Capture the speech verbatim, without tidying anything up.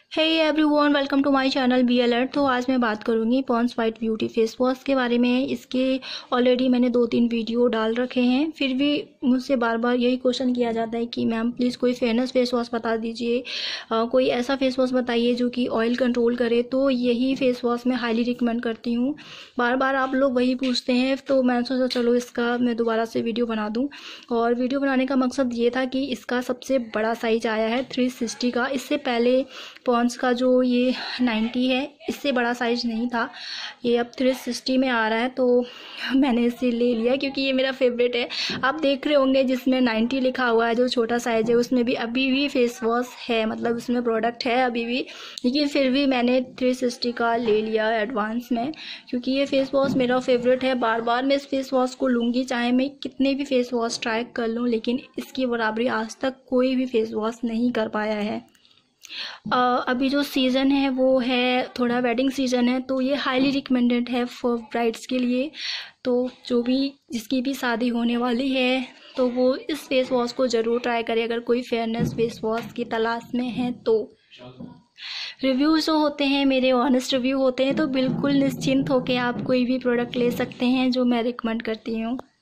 Hey everyone, welcome to my channel be alert. तो आज मैं बात करूंगी Pond's white beauty face wash के बारे में। इसके ऑलरेडी मैंने दो तीन वीडियो डाल रखे हैं, फिर भी मुझसे बार बार यही क्वेश्चन किया जाता है कि मैम प्लीज़ कोई फेमस फेस वॉश बता दीजिए, कोई ऐसा फेस वॉश बताइए जो कि ऑयल कंट्रोल करे। तो यही फेस वॉश मैं हाईली रिकमेंड करती हूँ। बार बार आप लोग वही पूछते हैं, तो मैंने सोचा चलो इसका मैं दोबारा से वीडियो बना दूँ। और वीडियो बनाने का मकसद ये था कि इसका सबसे बड़ा साइज आया है थ्री सिक्सटी का। इससे पहले पॉन्ड्स का जो ये नाइन्टी है, इससे बड़ा साइज़ नहीं था, ये अब थ्री सिक्सटी में आ रहा है। तो मैंने इसे ले लिया क्योंकि ये मेरा फेवरेट है। आप देख रहे होंगे जिसमें नाइन्टी लिखा हुआ है, जो छोटा साइज़ है उसमें भी अभी भी फेस वॉश है, मतलब उसमें प्रोडक्ट है अभी भी, लेकिन फिर भी मैंने थ्री सिक्सटी का ले लिया एडवांस में क्योंकि ये फेस वॉश मेरा फेवरेट है। बार बार मैं इस फेस वॉश को लूँगी, चाहे मैं कितने भी फेस वॉश ट्राई कर लूँ, लेकिन इसकी बराबरी आज तक कोई भी फेस वॉश नहीं कर पाया है। Uh, अभी जो सीज़न है वो है थोड़ा वेडिंग सीज़न है, तो ये हाईली रिकमेंडेड है फॉर ब्राइड्स के लिए। तो जो भी जिसकी भी शादी होने वाली है तो वो इस फेस वॉश को ज़रूर ट्राई करें, अगर कोई फेयरनेस फेस वॉश की तलाश में है तो। रिव्यूज़ जो होते हैं मेरे ऑनेस्ट रिव्यू होते हैं, तो बिल्कुल निश्चिंत होकर आप कोई भी प्रोडक्ट ले सकते हैं जो मैं रिकमेंड करती हूँ।